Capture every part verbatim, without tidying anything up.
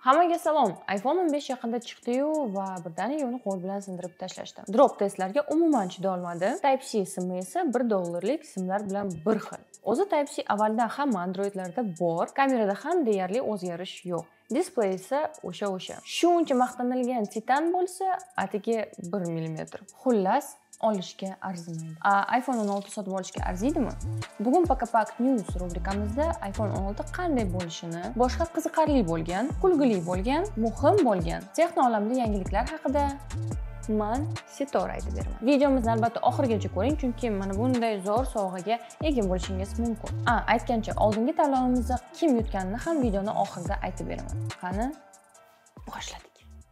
Hammaga salom. iPhone o'n besh yaqinda chiqdi-yu va birdaniga uni qo'l bilan sindirib tashlashdi. Drop testlarga umuman chiday olmadi. Type-C simi esa bir dollarlik simlar bilan bir xil. O'zi Type-C avvaldan hamma Androidlarda bor, kamerada ham deyarli o'zgarish yo'q. Displey esa o'sha-o'sha. Shuncha maqtanilgan Titan bo'lsa, atigi bir millimetr. Xullas, olishga arzimaydi. iPhone o'n olti sotib olishga arziydimi? Bugun Pakapak News rubrikamizda iPhone o'n olti qanday bo'lishini, boshqa qiziqarli bo'lgan, kulgili bo'lgan, muhim bo'lgan texno olamida yangiliklar haqida man Sitora aytib beraman. Videomizni albatta oxirigacha ko'ring, chunki mana bunday zo'r sovg'aga ega bo'lishingiz mumkin. A, aytgancha oldingi tanlovimizda kim yutganini ham videoni oxirida aytib beraman. Qani, boshladik.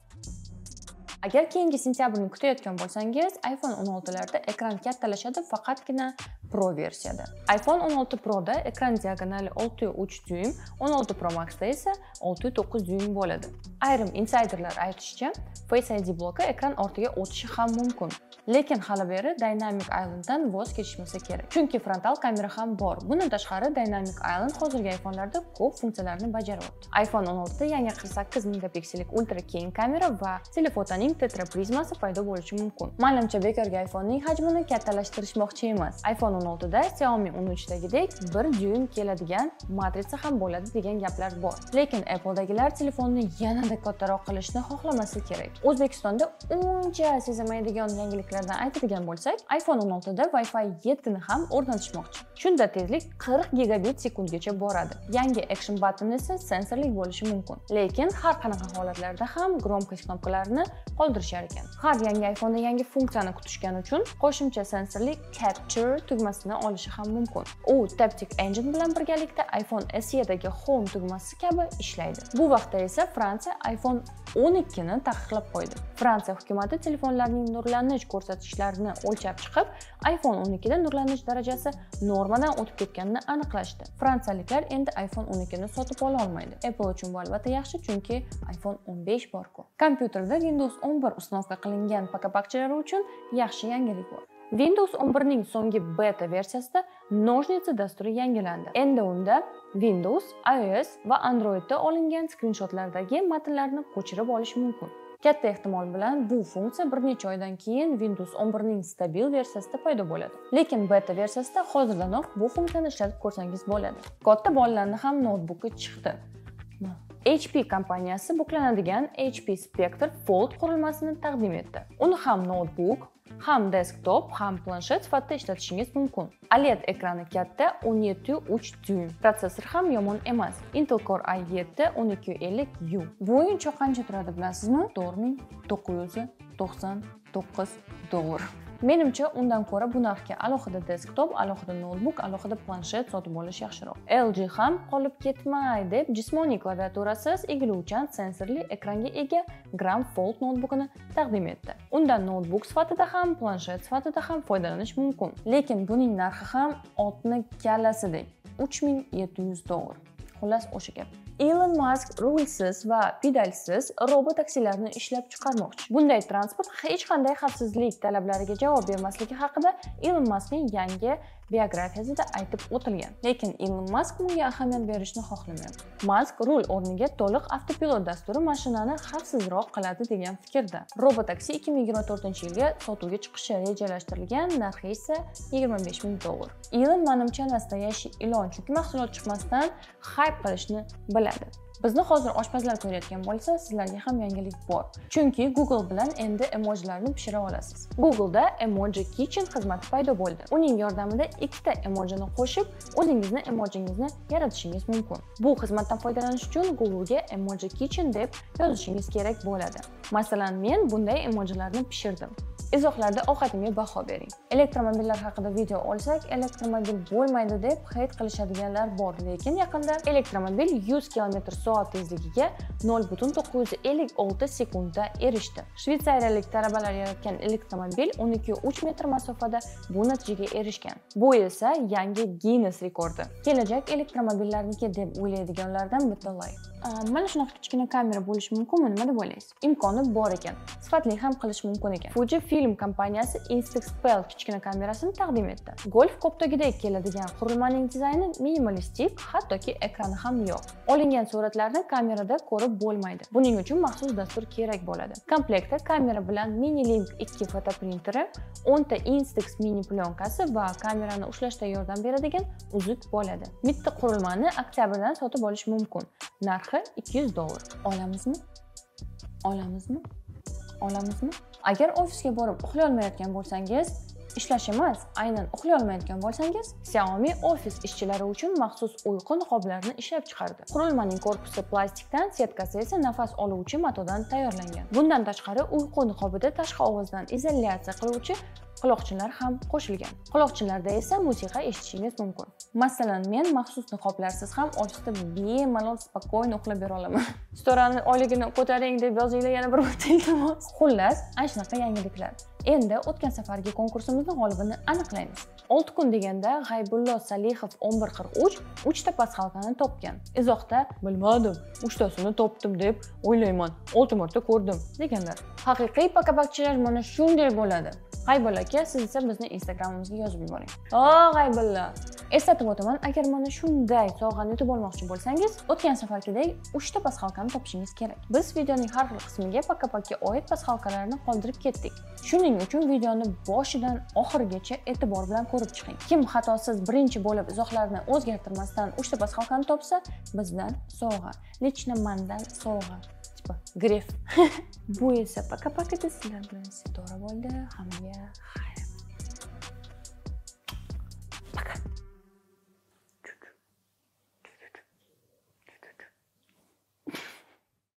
Agar keyingi sentyabrni kutayotgan bo'lsangiz, iPhone o'n olti larda ekran kattalashadi, faqatgina Pro versiyada. iPhone o'n olti Pro da ekran diagonali olti uch dyuym, o'n olti Pro Max da esa olti to'qqiz dyuym bo'ladi. Ayrim insiderlar aytishicha, Face I D bloki ekran ortiga o'tishi ham mumkin. Lekin hali beri Dynamic Islanddan voz kechishmasa kerak. Chunki frontal kamera ham bor. Bundan tashqari Dynamic Island hozirgi iPhone'larda ko'p funksiyalarni bajaryapti. iPhone o'n olti da yangi qirq sakkiz megapiksellik ultra keng kamera va telefotoning tetra prizmasi paydo bo'lishi mumkin. Menimcha bekorga iPhonening hajmini kattalashtirishmoqchi emas. iPhone o'n olti da Xiaomi o'n uch dagidek bir dyuym keladigan matritsa ham bo'ladi degan gaplar bor. Lekin Apple'dagilar telefonni yanada kattaroq qilishni xohlamasa kerak. O'zbekistonda uncha sezilmaydigan yangiliklardan aytadigan bo'lsak, iPhone o'n olti da Wi-Fi yetti ni ham o'rnatishmoqchi. Shunda tezlik qirq gigabit sekundgacha boradi. Yangi action button esa sensorlik bo'lishi mumkin. Lekin har qanaqa holatlarda ham gromkost knopkalarini qoldirishar ekan. Har yangi iPhone'da yangi funksiyani kutishgani uchun qo'shimcha sensorli Capture tugmasini olishi ham mumkin. U Taptic Engine bilan birgalikda iPhone S E dagi Home tugmasi kabi ishlaydi. Bu vaqtda esa Fransiya iPhone o'n ikki ni taqiqlab qo'ydi. Fransiya hukumati telefonlarning nurlanish ko'rsatkichlarini o'lchab chiqib, iPhone o'n ikki da nurlanish darajasi normadan o'tib ketganini aniqlashdi. Fransiyaliklar endi iPhone o'n ikki ni sotib ola olmaydi. Apple uchun bu albatta yaxshi, chunki iPhone o'n besh bor-ku. Kompyuterda Windows o'n bir uстановка qilingan pakapakchilar uchun yaxshi yangilik bor. Windows o'n bir ning so'nggi beta versiyasida Nojniцы dasturi yangilandi. Endi unda Windows, iOS va Androidda olingan skrinshotlardagi matnlarni ko'chirib olish mumkin. Katta ehtimol bilan bu funksiya bir necha oydan keyin Windows o'n bir ning stabil versiyasida paydo bo'ladi. Lekin beta versiyasida hozirdanoq bu funksiyani ishlatib ko'rsangiz bo'ladi. Katta bolalarning ham noutbuki chiqdi. H P kompaniyasi buklanadigan H P Spectre Fold qurilmasini taqdim etdi. Uni ham noutbuk, ham desktop, ham planshet sifatida ishlatishingiz mumkin. O L E D ekrani katta o'n yetti uch dyuym. Protsessor ham yomon emas. Intel Core i yetti o'n ikki ellik U. Bu o'yinchoq qancha turadi bilasizmi? to'rt ming to'qqiz yuz to'qson to'qqiz dollar. Menimcha undan ko'ra bu narxga alohida desktop, alohida notebook, alohida planshet sotib olish yaxshiroq. L G ham qolib ketmay deb jismoniy klaviaturasiz egiluvchan sensorli ekranga ega Gram Fold notebookini taqdim etdi. Undan notebook sifatida ham, planshet sifatida ham foydalanish mumkin. Lekin buning narxi ham otni kallasidek uch ming yetti yuz dollar. Xullas o'sha gap. Elon Musk rulsiz va pedalsiz robot taksilarni ishlab chiqarmoqchi. Bunday transport hech qanday xavfsizlik talablariga javob bermasligi haqida Elon Muskning yangi biografiyasida aytib o'tilgan. Lekin Elon Musk bunga ahamiyat berishni xohlamayapti. Musk rul o'rniga to'liq avtopilot dasturi mashinani xavfsizroq qiladi degan fikrda. Robot taksi ikki ming yigirma to'rtinchi yilga sotuvga chiqishi rejalashtirilgan, narxi esa yigirma besh ming dollar. Elon menimcha nastoyashi ilon, chunki mahsulot chiqmasdan hype qilishni biladi. Bizni hozir oshpazlar ko'rayotgan bo'lsa, sizlarga ham yangilik bor. Chunki Google bilan endi emojilarni pishira olasiz. Google'da Emoji Kitchen xizmati paydo bo'ldi. Uning yordamida ikkita emojini qo'shib, o'zingizni emojingizni yaratishingiz mumkin. Bu xizmatdan foydalanish uchun Google'ga Emoji Kitchen deb yozishingiz kerak bo'ladi. Masalan, men bunday emojilarni pishirdim. Izohlarda ovqatimga baho bering. Elektromobillar haqida video olsak, elektromobil bo'lmaydi deb hate qilishadiganlar bor, lekin yaqinda elektromobil yuz kilometr soat tezligiga nol butun to'qqiz yuz ellik olti sekundda erishdi. Shvetsariyalik talabalar yaratgan elektromobil o'n ikki uch metr masofada bu natijaga erishgan. Bu esa yangi Guinness rekordi. Kelajak elektromobillarniki deb o'ylaydiganlardan bitta like. Mana shunaqa kichkina kamera bo'lishi mumkinmi, nima deb o'ylaysiz? Imkoni bor ekan. Sifatli ham qilish mumkin ekan. Fujifilm kompaniyasi Instaxpel kichkina kamerasini taqdim etdi. Golf koptagidek keladigan qurilmaning dizayni minimalistik, hattoki ekrani ham yo'q. Olingan suratlarni kamerada ko'rib bo'lmaydi. Buning uchun maxsus dastur kerak bo'ladi. Komplektda kamera bilan Minilink ikki fotoprinteri, o'nta Instax mini plyonkasi va kamerani ushlashda yordam beradigan uzuk bo'ladi. Bitta qurilmani oktyabrdan sotib olish mumkin. Narxi ikki yuz dollar. Olamizmi? Olamizmi? Olamizmi? Agar ofisga borib uxlay olmayotgan bo'lsangiz, ishlash emas, aynan uxlay olmayotgan bo'lsangiz, Xiaomi ofis ishchilari uchun maxsus uyqu niqoblarini ishlab chiqardi. Qurilmaning korpusi plastikdan, setkasi esa nafas oluvchi matodan tayyorlangan. Bundan tashqari, uyqu niqobida tashqi ovozdan izolyatsiya qiluvchi quloqchinlar ham qo'shilgan. Quloqchinlarda esa musiqa eshitishingiz mumkin. Masalan, men maxsus niqoblarsiz ham ofisda bemalol spokойно uxlab bera olaman. Storani oyligini ko'taring deb yozinglar yana bir marta iltimos. Xullas, ana shunaqa yangiliklar. Endi o'tgan safargi konkursimizni g'olibini aniqlaymiz. olti kun deganda G'aybullo Salihov o'n bir qirq uch uchta pasxalkani topgan. Izohda bilmadim, uchtasini topdim deb o'ylayman. olti marta ko'rdim deganlar. Haqiqiy pakapakchilar mana shunday bo'ladi. G'aybulla aka, siz esa bizni Instagramimizga yozib yuboring. O, G'aybulla. Eslatib o'taman, agar mana shunday sovg'ani yutib olmoqchi bo'lsangiz, o'tgan safargidek uchta pasxalkani topishingiz kerak. Biz videoning har xil qismiga pakapakka oid pasxalkalarni qoldirib ketdik. Shuning uchun videoni boshidan oxirigacha e'tibor bilan ko'rib chiqing. Kim xatosiz birinchi bo'lib izohlarni o'zgartirmasdan uchta pasxalkani topsa, bizdan sovg'a. Lично mandan sovg'a. Gref. Bu esa paka-paka sizlar bilan Sitora bo'ldi. Hammaga xayr.